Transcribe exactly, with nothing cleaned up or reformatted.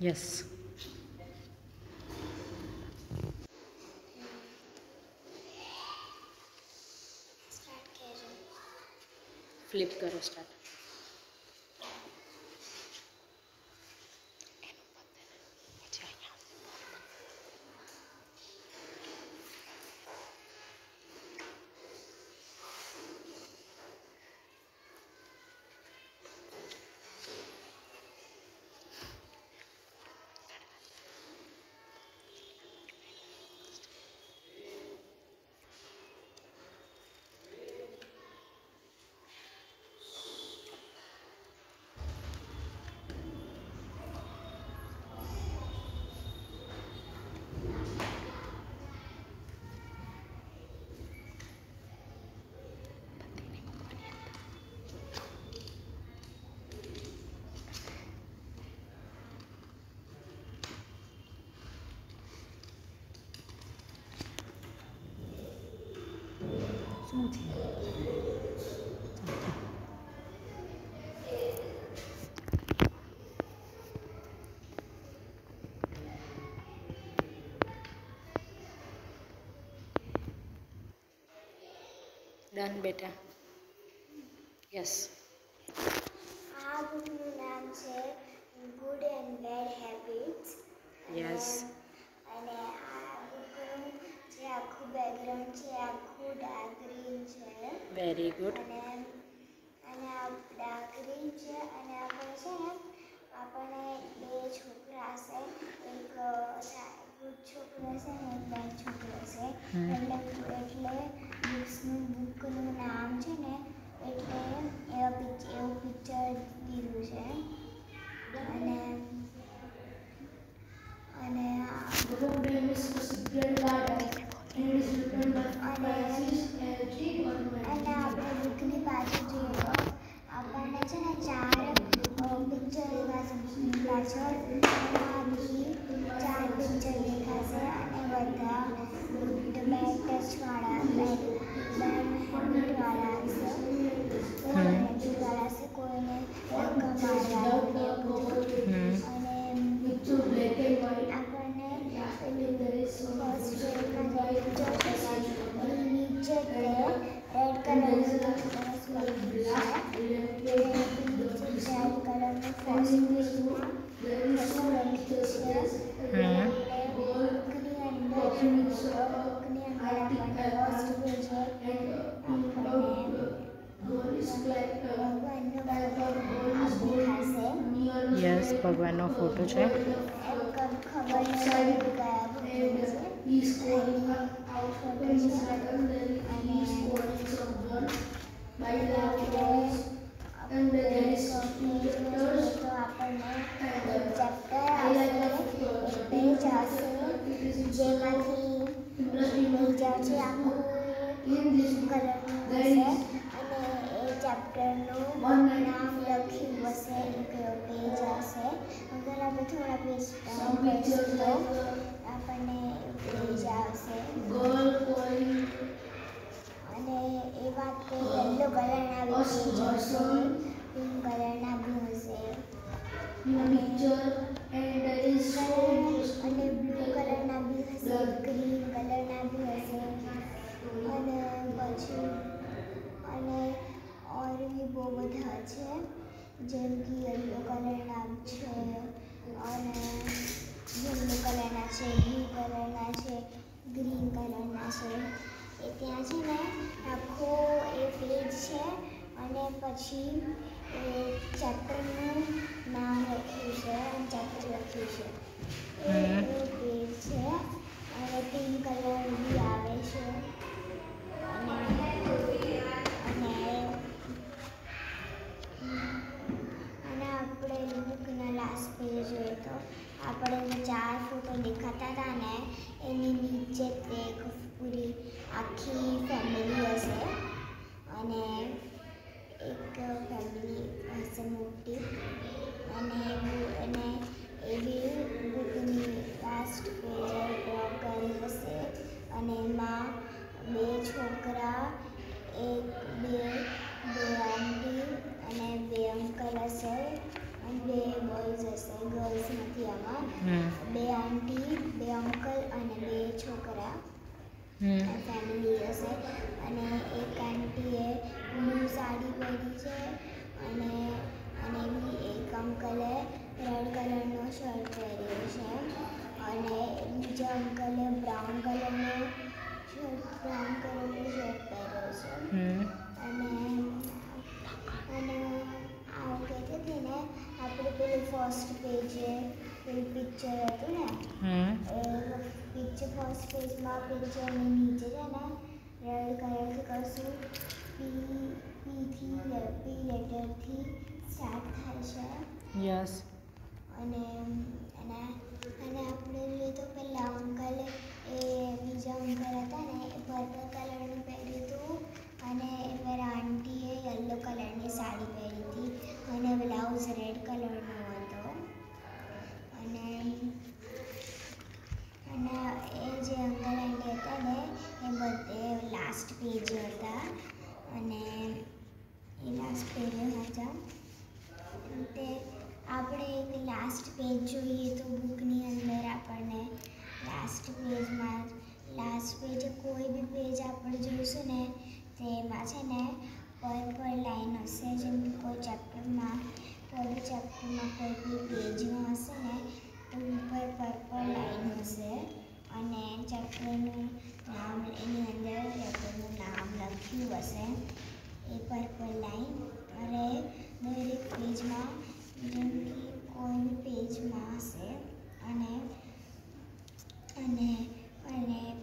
Yes flip કરો start. શું છે? ડન બેટા. યસ. આ બુકનું નામ છે good and bad habits. Yes. અને આ બુકનું જે આખું બેકગ્રાઉન્ડ છે આખું ડાર્ક ગ્રીન છે. Very good. અને અને આ ડાર્ક ગ્રીન છે અને આપણે છે ને આપણને બે છોકરા હશે, એક ગુડ છોકરો હશે ને એક બેડ છોકરો હશે. એટલે એટલે બુક્સનું બુકનું નામ છે ને એટલે એવા પિક્ચર એવું પિક્ચર દીધું છે. અને અને અને આપણે બુકની બાજુ જોઈએ તો આપણને છે ને ચાર પિક્ચર દેખાશે પાછળ. એમાં બી ચાર પિક્ચર દેખાશે અને બધા ગુડ બેડ ટચવાળા બેડ બેડ હેબિટવાળા હશે. હેબિટવાળા હશે કોઈને ધક્કા મારવાનું ને એવું બધું. અને આપણને પેલું ફર્સ્ટ પેજમાં જે પિક્ચર છે એની નીચે તે રેડ કલરનું સરસ લખ્યું છે. રેડ કલરનું ફર્સ્ટ પેજમાં કશું લખ્યું છે. એટલે બુકની અંદર બુકની અંદર આપણને ફર્સ્ટ પેજે આપણને ભગવાનનો દેખાશે. યસ, ભગવાનનો ફોટો છે. એમ ખબર નથી કયા બુકનું છે. ફોટો છે અને આપણે તો આપણને ચેપ્ટર આવશે, પેજ આવશે જેમાંથી પેજ આવશે આખું બ્લુ કલરનું હશે અને એ ચેપ્ટરનું નામ લખ્યું હશે. એક પેજ આવશે. અગર આપણે થોડા પેજ ટાઈમ કરીશું તો આપણને પેજ આવશે. અને એ વાત કે યલો કલરના બી પેજ હશે, પિંક કલરના બી હશે અને અને બ્લુ કલરના બી હશે, ગ્રીન કલરના બી હશે અને પછી અને ઓર બી બહુ બધા છે જેમ કે યલો કલરના છે અને યલો કલરના છે, બ્લુ કલરના છે, ગ્રીન કલરના છે. એ ત્યાં છે ને આખો એ પેજ છે અને પછી એ ચેપ્ટરનું નામ લખ્યું છે અને ચેપ્ટર લખ્યું છે. એ પેજ છે અને પિંક કલર બી આવે છે. અને અને અને આપણે બુકના લાસ્ટ પેજ જોઈએ તો આપણે જે ચાર ફોટો દેખાતા હતા ને એની નીચે તે પૂરી આખી ફેમિલી હશે અને એક ફેમિલી હશે મોટી અને અને એવી બુકની લાસ્ટ પેજ ડ્રો કરી હશે અને એમાં બે છોકરા, એક બે બે આંટી અને બે અંકલ હશે અને બે બોયઝ હશે, ગર્લ્સ નથી. હતી આમાં. હમ બે આંટી, બે અંકલ અને બે છોકરા હમ ફેમિલી હશે. અને એક આંટીએ બ્લુ સાડી પહેરી છે અને અને બી એક અંકલે રેડ કલરનો શર્ટ પહેર્યો છે અને બીજા અંકલે બ્રાઉન કલરનો શર્ટ બ્રાઉન કલરનો શર્ટ પહેર્યો છે. હમ અને અને આવું કહેતી હતી ને આપણે પેલું ફર્સ્ટ પેજે પેલું પિક્ચર હતું ને હમ એ પિક્ચર ફર્સ્ટ પેજમાં પિક્ચરની નીચે છે ને રેડ કલરથી કશું પી પીથી પી લેટરથી સ્ટાર્ટ થાય છે. યસ અને અને અને આપણે જોઈએ તો પેલા અંકલે એ બીજા અંકલ હતા ને એ પર્પલ કલરનું પહેર્યું હતું અને પેલા આંટીએ યલો કલરની સાડી પહેરી હતી અને બ્લાઉઝ રેડ કલરનો હતો. અને અને એ જે અંકલ આંટી હતા ને એ બધે લાસ્ટ પેજ હતા અને એ લાસ્ટ પેજ હતા. તે આપણે એક લાસ્ટ પેજ જોઈએ તો બુકની અંદર આપણને લાસ્ટ પેજમાં લાસ્ટ પેજ કોઈ બી પેજ આપણે જોઈશું ને તેમાં છે ને પર્પલ લાઈન હશે. જેમ કે કોઈ ચેપ્ટરમાં કોઈ બી ચેપ્ટરમાં કોઈ બી પેજમાં હશે ને તો ઉપર પર્પલ લાઈન હશે અને ચેપ્ટરનું નામ એની અંદર ચેપ્ટરનું નામ લખ્યું હશે એ પર્પલ લાઈન. અને દરેક પેજમાં જેમ કે કોઈ બી પેજમાં હશે અને અને અને